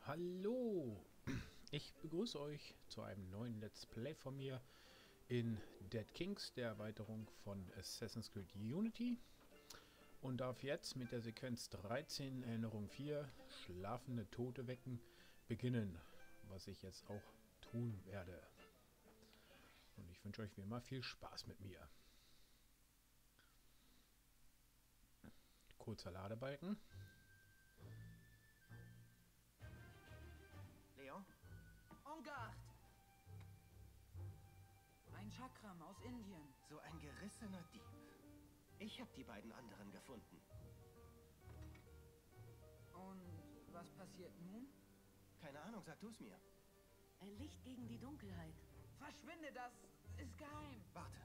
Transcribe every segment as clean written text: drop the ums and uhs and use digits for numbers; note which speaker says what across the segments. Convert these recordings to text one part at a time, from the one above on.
Speaker 1: Hallo, ich begrüße euch zu einem neuen Let's Play von mir in Dead Kings, der Erweiterung von Assassin's Creed Unity, und darf jetzt mit der Sequenz 13, Erinnerung 4, schlafende Tote wecken, beginnen, was ich jetzt auch tun werde. Und ich wünsche euch wie immer viel Spaß mit mir. Kurzer Ladebalken.
Speaker 2: Leon?
Speaker 3: En garde! Ein Chakram aus Indien.
Speaker 2: So ein gerissener Dieb. Ich habe die beiden anderen gefunden.
Speaker 3: Und was passiert nun?
Speaker 2: Keine Ahnung, sag du's mir.
Speaker 4: Ein Licht gegen die Dunkelheit.
Speaker 3: Verschwinde, das ist geheim.
Speaker 2: Warte.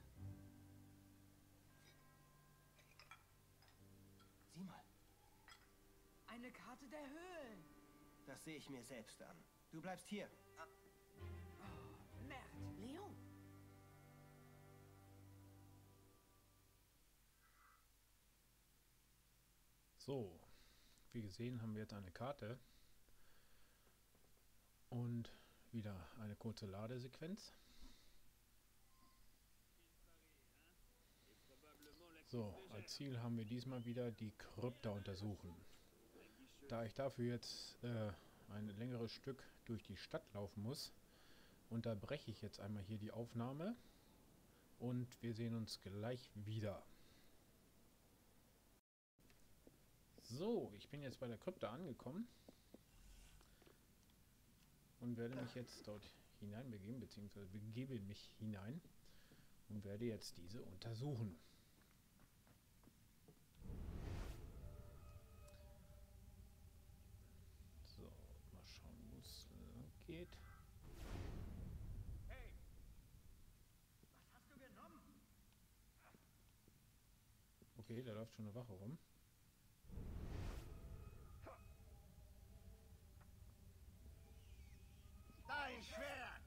Speaker 2: Sieh mal,
Speaker 3: Eine Karte der Höhlen.
Speaker 2: das sehe ich mir selbst an. Du bleibst hier.
Speaker 3: Merd.
Speaker 4: Leon,
Speaker 1: So, wie gesehen haben wir jetzt eine Karte und wieder eine kurze Ladesequenz. So, als Ziel haben wir diesmal wieder die Krypta untersuchen. Da ich dafür jetzt ein längeres Stück durch die Stadt laufen muss, unterbreche ich jetzt einmal hier die Aufnahme und wir sehen uns gleich wieder. So, ich bin jetzt bei der Krypta angekommen und werde mich jetzt dort hineinbegeben, beziehungsweise begebe mich hinein und werde jetzt diese untersuchen. So, mal schauen, wo es lang geht.
Speaker 2: Hey! Was hast du genommen?
Speaker 1: Okay, da läuft schon eine Wache rum.
Speaker 2: Dein Schwert!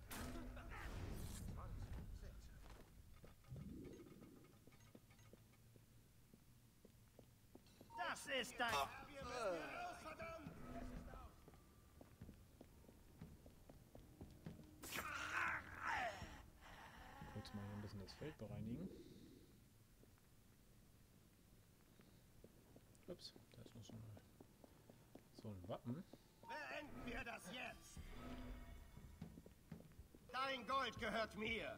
Speaker 2: Das ist dein... Wir müssen hier raus, verdammt!
Speaker 1: Kurz mal hier ein bisschen das Feld bereinigen. Ups, da ist noch so ein Wappen.
Speaker 2: Beenden wir das jetzt! Dein Gold gehört mir!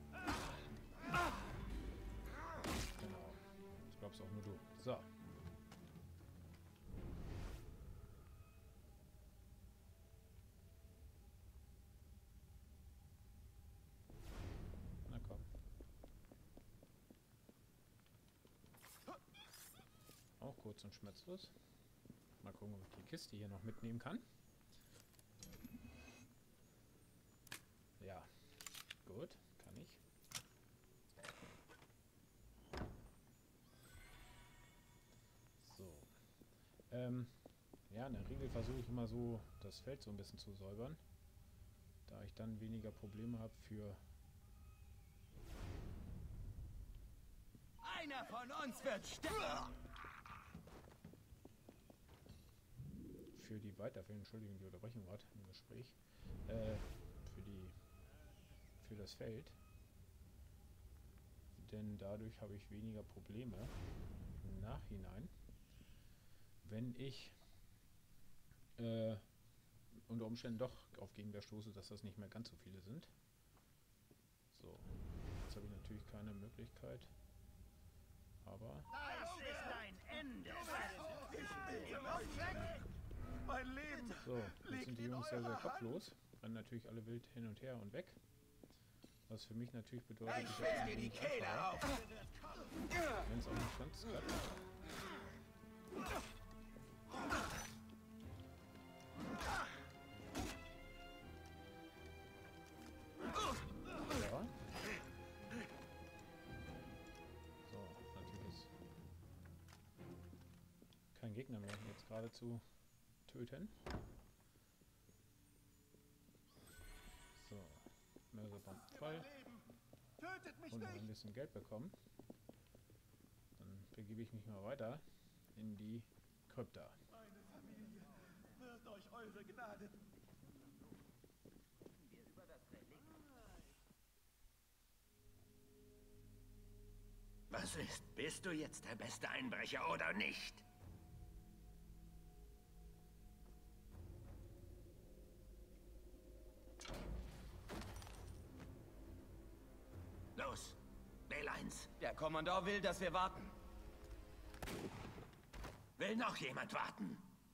Speaker 1: Genau. Das glaubst auch nur du. So. Na komm. Auch kurz und schmerzlos. Mal gucken, ob ich die Kiste hier noch mitnehmen kann. Ja. Gut, kann ich. So. Ja, in der Regel versuche ich immer so, das Feld so ein bisschen zu säubern. Da ich dann weniger Probleme habe
Speaker 2: Einer von uns wird sterben!
Speaker 1: für die Weiterführung, Entschuldigung, die Unterbrechung gerade im Gespräch, für das Feld. Denn dadurch habe ich weniger Probleme im Nachhinein, wenn ich unter Umständen doch auf Gegenwehr stoße, dass das nicht mehr ganz so viele sind. So, jetzt habe ich natürlich keine Möglichkeit, aber
Speaker 2: Das ist dein Ende!
Speaker 5: Mein Leben!
Speaker 1: so, jetzt sind die Jungs sehr kopflos, rennen natürlich alle wild hin und her und weg. Was für mich natürlich bedeutet,
Speaker 2: Ich will dir die Kehle auf!
Speaker 1: wenn es auch nicht ganz klappt. Ja. So, natürlich ist kein Gegner mehr jetzt gerade zu töten. So, Mörserbomben voll.
Speaker 5: Tötet mich
Speaker 1: Und noch ein
Speaker 5: nicht!
Speaker 1: bisschen Geld bekommen. Dann begebe ich mich mal weiter in die Krypta.
Speaker 5: Meine Familie wird euch eure eure Gnade.
Speaker 2: Was ist? Bist du jetzt der beste Einbrecher oder nicht? Los, wähl eins.
Speaker 5: Der Kommandeur will, dass wir warten.
Speaker 2: Will noch jemand warten?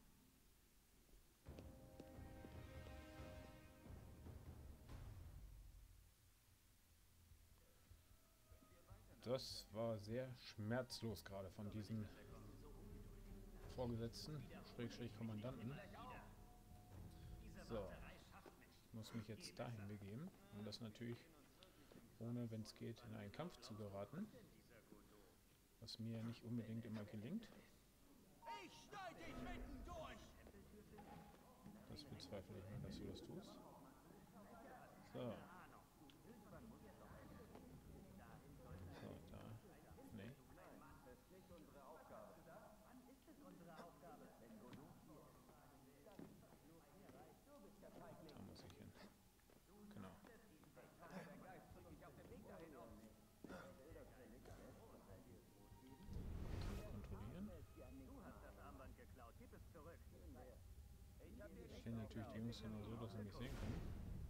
Speaker 1: Das war sehr schmerzlos gerade von diesen Vorgesetzten, Schrägstrich Kommandanten. So, ich muss mich jetzt dahin begeben, um das natürlich, ohne, wenn es geht, in einen Kampf zu geraten, was mir nicht unbedingt immer gelingt.
Speaker 5: Ich schneide dich mitten durch!
Speaker 1: Das bezweifle ich mal, dass du das tust. So. So, da. Nee. Da muss ich hin. Genau. Kontrollieren. Ich stelle natürlich die Jungs nur so, dass sie mich sehen können.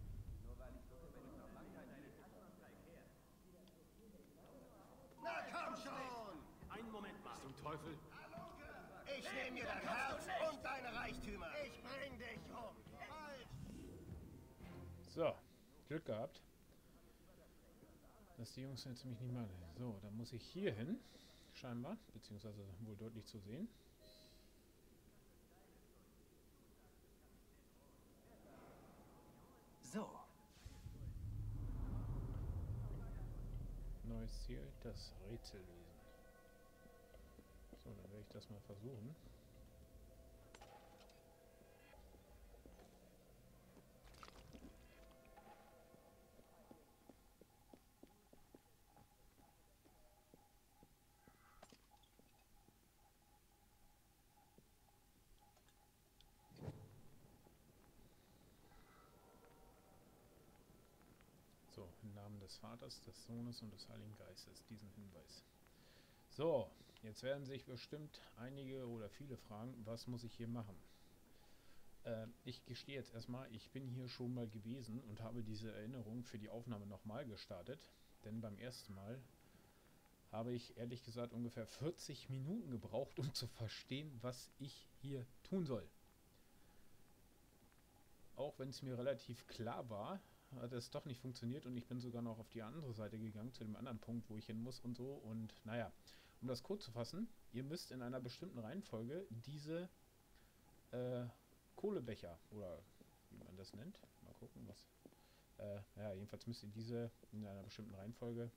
Speaker 2: Na komm schon!
Speaker 5: Einen Moment mal.
Speaker 6: Zum Teufel!
Speaker 2: Ich nehme dir dein Herz und deine Reichtümer. Ich bring dich um. Halt!
Speaker 1: So, Glück gehabt, dass die Jungs jetzt mich nicht mal... So, dann muss ich hier hin, scheinbar, beziehungsweise wohl deutlich zu sehen.
Speaker 2: So,
Speaker 1: Neues Ziel, das Rätsel lösen. So, dann werde ich das mal versuchen. So, im Namen des Vaters, des Sohnes und des Heiligen Geistes, diesen Hinweis. So, jetzt werden sich bestimmt einige oder viele fragen, was muss ich hier machen? Ich gestehe jetzt erstmal, ich bin hier schon mal gewesen und habe diese Erinnerung für die Aufnahme nochmal gestartet. Denn beim ersten Mal habe ich ehrlich gesagt ungefähr 40 Minuten gebraucht, um zu verstehen, was ich hier tun soll. Auch wenn es mir relativ klar war, hat es doch nicht funktioniert und ich bin sogar noch auf die andere Seite gegangen, zu dem anderen Punkt, wo ich hin muss und so. Und naja, um das kurz zu fassen, ihr müsst in einer bestimmten Reihenfolge diese Kohlebecher, oder wie man das nennt, mal gucken, was... ja, jedenfalls müsst ihr diese in einer bestimmten Reihenfolge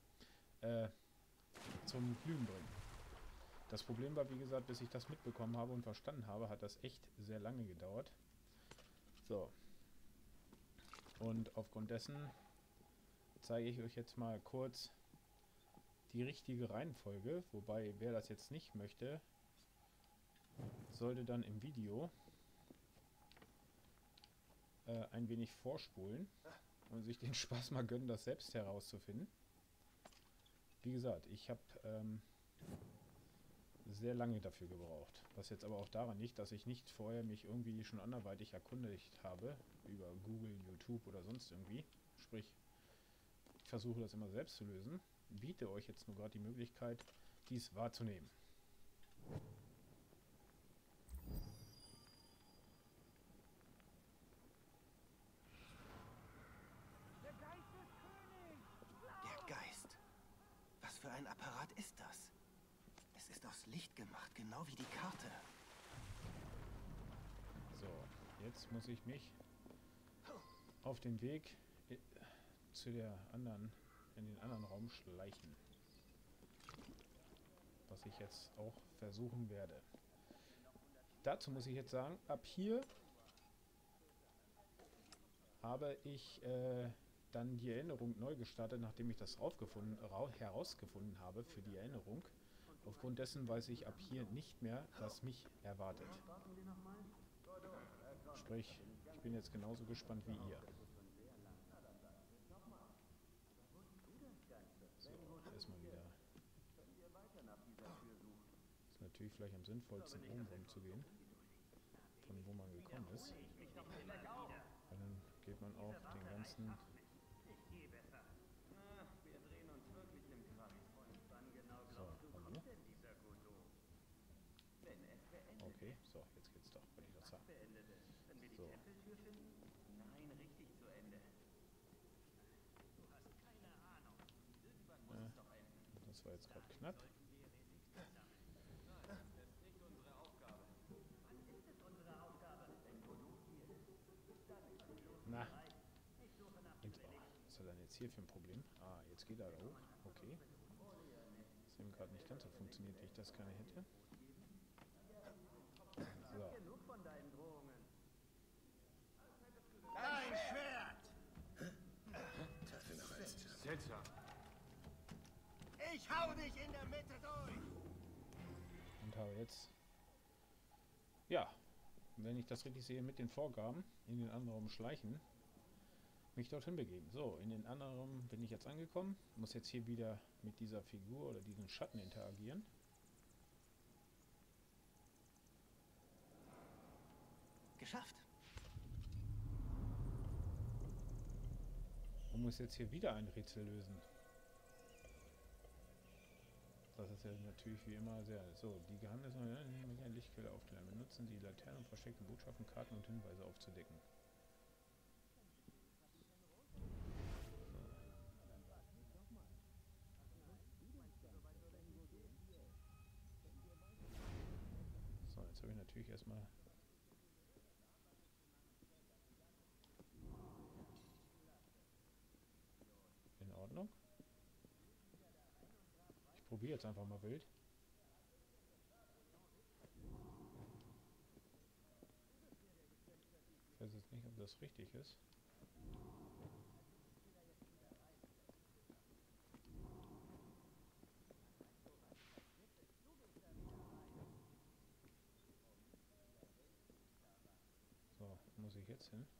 Speaker 1: zum Glühen bringen. Das Problem war, wie gesagt, bis ich das mitbekommen habe und verstanden habe, hat das echt sehr lange gedauert. So. Und aufgrund dessen zeige ich euch jetzt mal kurz die richtige Reihenfolge. Wobei, wer das jetzt nicht möchte, sollte dann im Video ein wenig vorspulen und sich den Spaß mal gönnen, das selbst herauszufinden. Wie gesagt, ich habe sehr lange dafür gebraucht. Was jetzt aber auch daran liegt, dass ich nicht vorher mich irgendwie schon anderweitig erkundigt habe, über Google, YouTube oder sonst irgendwie. Sprich, ich versuche das immer selbst zu lösen. Biete euch jetzt nur gerade die Möglichkeit, dies wahrzunehmen.
Speaker 2: der Geist. Was für ein Apparat ist das? Es ist aus Licht gemacht, genau wie die Karte.
Speaker 1: So, jetzt muss ich mich auf den Weg zu der anderen, in den anderen Raum schleichen. Was ich jetzt auch versuchen werde. Dazu muss ich jetzt sagen, ab hier habe ich dann die Erinnerung neu gestartet, nachdem ich das herausgefunden habe für die Erinnerung. Aufgrund dessen weiß ich ab hier nicht mehr, was mich erwartet. Sprich, ich bin jetzt genauso gespannt wie ihr. So, erstmal wieder. Ist natürlich vielleicht am sinnvollsten, oben rumzugehen, von wo man gekommen ist. Und dann geht man auch den ganzen... So, hallo? Okay, so, jetzt geht's doch, wollte ich doch sagen. So. Das war jetzt gerade knapp. Na. Und, oh, was hat er denn jetzt hier für ein Problem? Ah, jetzt geht er da hoch. Okay. Das eben gerade nicht ganz so funktioniert, wie ich das gerne hätte. So.
Speaker 5: Ein Schwert!
Speaker 2: Seltsam.
Speaker 5: Ich hau dich in der Mitte durch!
Speaker 1: Und habe jetzt... Ja, wenn ich das richtig sehe, mit den Vorgaben in den anderen Raum schleichen, mich dorthin begeben. So, in den anderen Raum bin ich jetzt angekommen. Muss jetzt hier wieder mit dieser Figur oder diesem Schatten interagieren.
Speaker 2: Geschafft.
Speaker 1: Und muss jetzt hier wieder ein Rätsel lösen. Das ist ja natürlich wie immer sehr... So, die Geheimnisse mit einer Lichtquelle aufklären. Benutzen Sie Laternen, um versteckte Botschaften, Karten und Hinweise aufzudecken. So, jetzt habe ich natürlich erstmal... In Ordnung. Ich probiere jetzt einfach mal wild. Ich weiß jetzt nicht, ob das richtig ist. So, muss ich jetzt hin?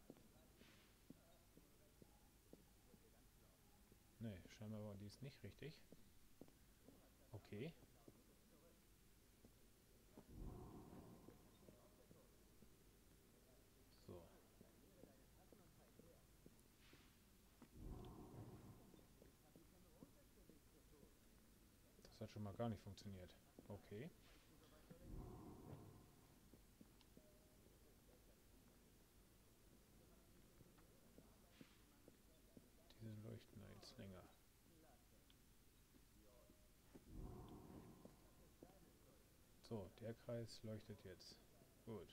Speaker 1: Ne, scheinbar war dies nicht richtig. Okay. So. Das hat schon mal gar nicht funktioniert. Okay. Diese leuchten da jetzt länger. So, der Kreis leuchtet jetzt. Gut.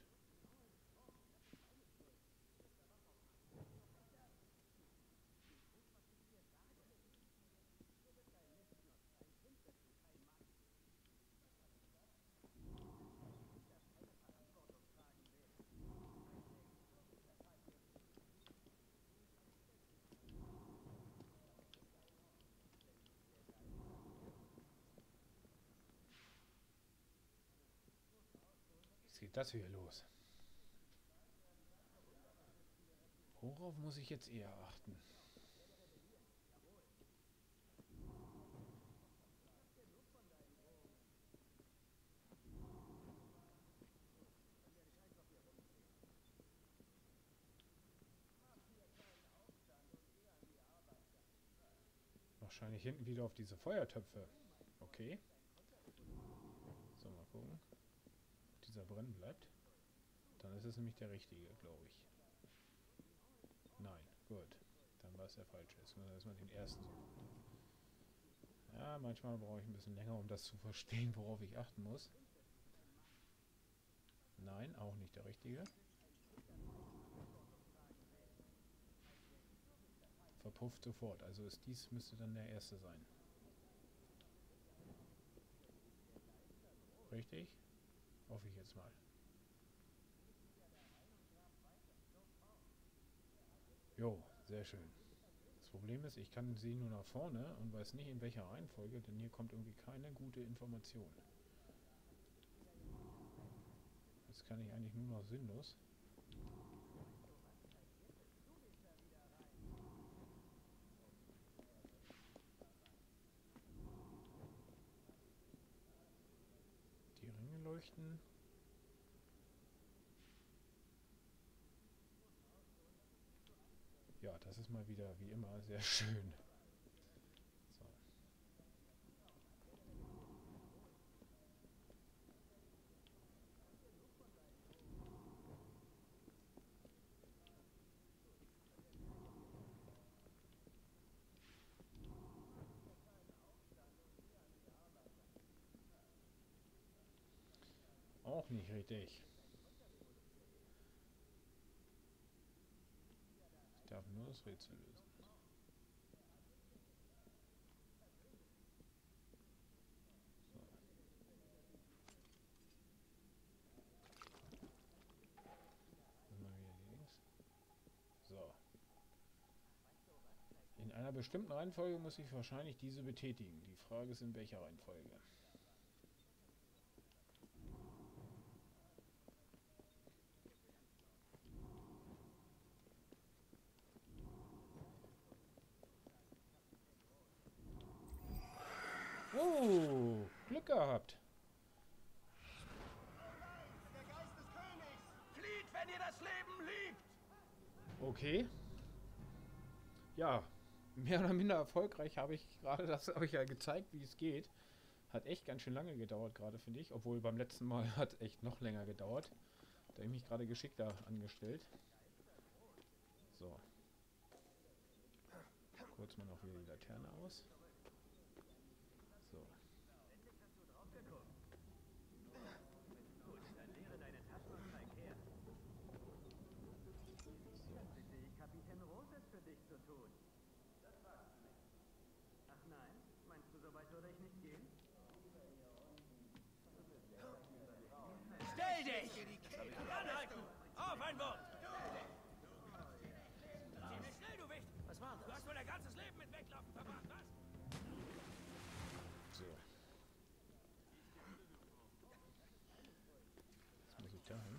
Speaker 1: Jetzt geht das wieder los. Worauf muss ich jetzt eher achten? Wahrscheinlich hinten wieder auf diese Feuertöpfe. Okay. So, mal gucken. Ob dieser brennen bleibt. Dann ist es nämlich der richtige, glaube ich. Nein, gut. Dann war es der falsche. Jetzt müssen wir erstmal den ersten suchen. Ja, manchmal brauche ich ein bisschen länger, um das zu verstehen, worauf ich achten muss. Nein, auch nicht der richtige. Verpufft sofort. Also müsste dann der erste sein. Richtig? Hoffe ich jetzt mal. Jo, sehr schön. Das Problem ist, ich kann sie nur nach vorne und weiß nicht in welcher Reihenfolge, denn hier kommt irgendwie keine gute Information. Jetzt kann ich eigentlich nur noch sinnlos möchten. Ja, das ist mal wieder wie immer sehr schön. So. Auch nicht richtig. Ich darf nur das Rätsel lösen. So. Mal wieder die Links. So. In einer bestimmten Reihenfolge muss ich wahrscheinlich diese betätigen. Die Frage ist, in welcher Reihenfolge. Oh, Glück gehabt.
Speaker 5: Der Geist des Königs! Flieht, wenn ihr das Leben liebt!
Speaker 1: Okay. Ja, mehr oder minder erfolgreich habe ich gerade das euch ja gezeigt, wie es geht. Hat echt ganz schön lange gedauert gerade, finde ich. Obwohl beim letzten Mal hat echt noch länger gedauert. Da habe ich mich gerade geschickter angestellt. So. Kurz mal noch wieder die Laterne aus. So.
Speaker 6: Kapitän Roses für dich zu tun. Ach nein, meinst du, so weit würde ich nicht gehen?
Speaker 5: Stell dich! Anhalten! Auf ein Wort! Zieh dich schnell, du Wicht! Was war das? Du hast wohl dein ganzes Leben mit Weglaufen verbracht, was?
Speaker 1: So. Jetzt muss ich da hin.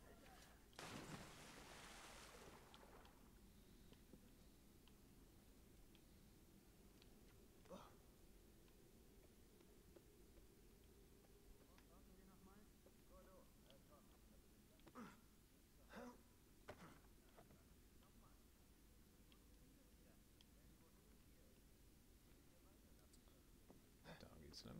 Speaker 1: Da geht's lang.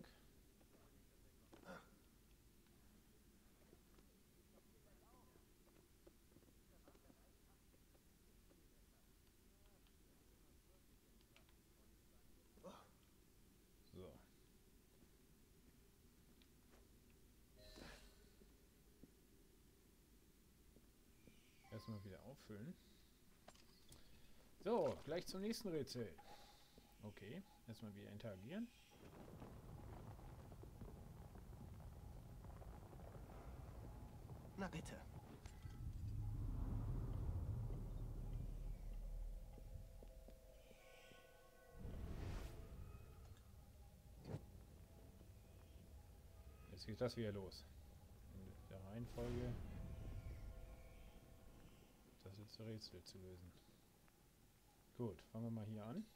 Speaker 1: So. Erstmal wieder auffüllen. So, gleich zum nächsten Rätsel. Okay, erstmal wieder interagieren.
Speaker 2: Na bitte.
Speaker 1: Jetzt geht das wieder los. In der Reihenfolge das letzte Rätsel zu lösen. Gut, fangen wir mal hier an.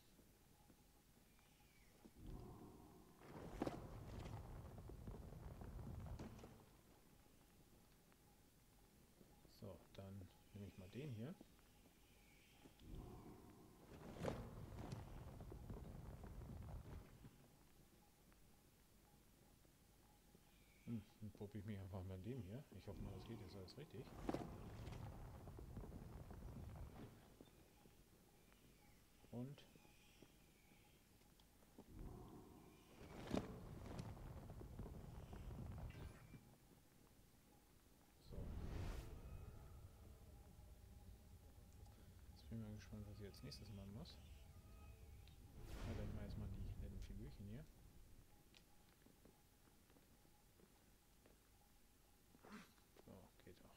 Speaker 1: So, dann nehme ich mal den hier. Dann probiere ich mich einfach mal dem hier. Ich hoffe mal, das geht jetzt alles richtig. Und so. Jetzt bin ich mal gespannt, was ich jetzt nächstes machen muss. Ja, dann mal erstmal die netten Figürchen hier. So, geht auch.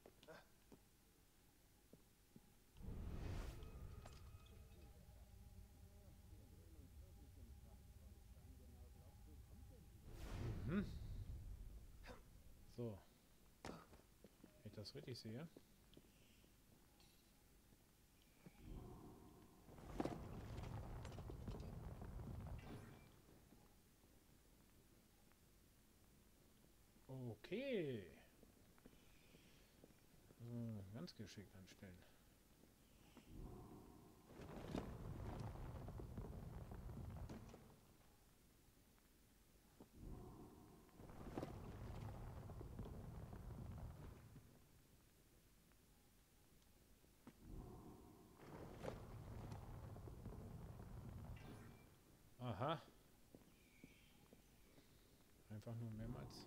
Speaker 1: Mhm. So. Wenn ich das richtig sehe. Okay. So, ganz geschickt anstellen. Aha. Einfach nur mehrmals.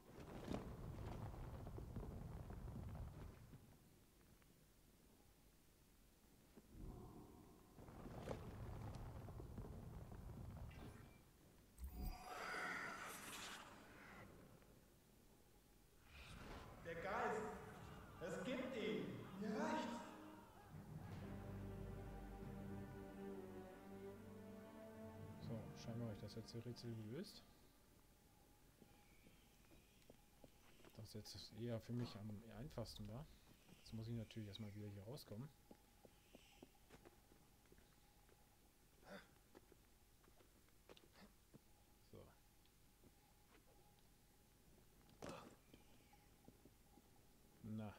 Speaker 2: Der Geist! Es gibt ihn! Mir reicht's!
Speaker 1: So, scheinbar habe ich das jetzt Rätsel gelöst. Das jetzt eher für mich am einfachsten war. Jetzt muss ich natürlich erstmal wieder hier rauskommen. So. Na.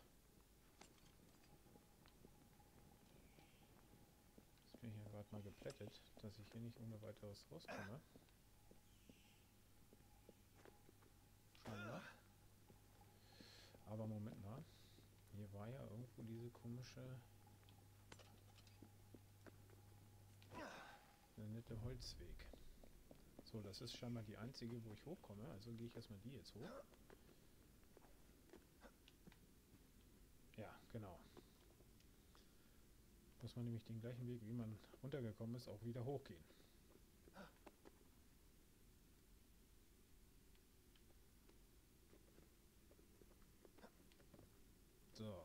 Speaker 1: Jetzt bin ich ja gerade mal geplättet, dass ich hier nicht ohne weiteres rauskomme. Scheinbar. Aber Moment mal. Hier war ja irgendwo diese komische... Der nette Holzweg. So, das ist scheinbar die einzige, wo ich hochkomme. Also gehe ich erstmal die jetzt hoch. Ja, genau. Muss man nämlich den gleichen Weg, wie man runtergekommen ist, auch wieder hochgehen. So.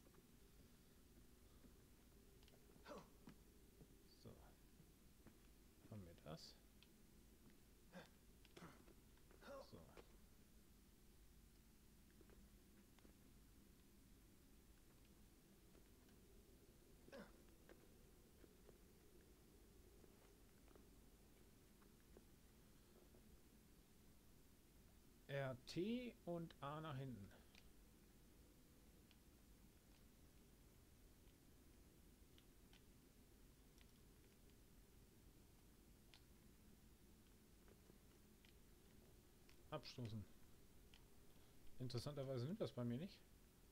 Speaker 1: So. Haben wir das? So. RT und A nach hinten. Abstoßen. Interessanterweise nimmt das bei mir nicht.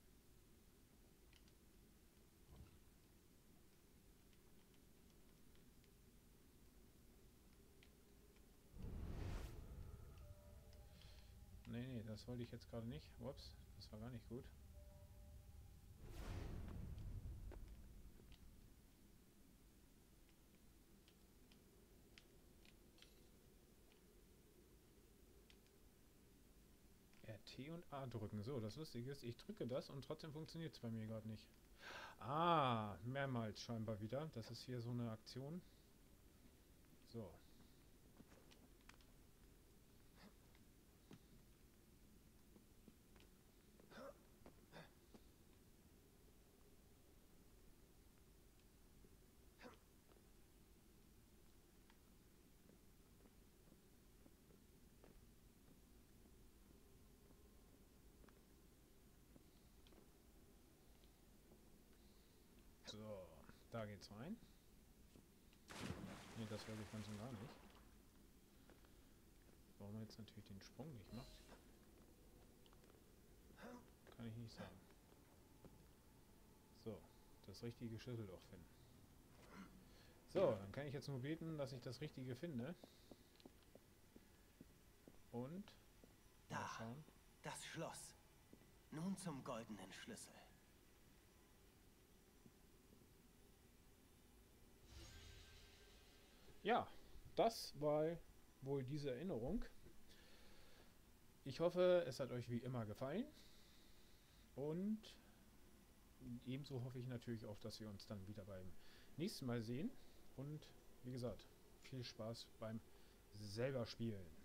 Speaker 1: Nee, das wollte ich jetzt gerade nicht. Ups, das war gar nicht gut. RT und A drücken. So, das Lustige ist, ich drücke das und trotzdem funktioniert es bei mir gerade nicht. Ah, mehrmals scheinbar wieder. Das ist hier so eine Aktion. So. So, da geht's rein. Ne, das wollte ich ganz und gar nicht. Warum er jetzt natürlich den Sprung nicht macht, kann ich nicht sagen. So, das richtige Schlüsselloch finden. So, dann kann ich jetzt nur beten, dass ich das Richtige finde. Und mal
Speaker 2: Da,
Speaker 1: schauen.
Speaker 2: das Schloss. Nun zum goldenen Schlüssel.
Speaker 1: Ja, das war wohl diese Erinnerung. Ich hoffe, es hat euch wie immer gefallen. Und ebenso hoffe ich natürlich auch, dass wir uns dann wieder beim nächsten Mal sehen. Und wie gesagt, viel Spaß beim selber Spielen.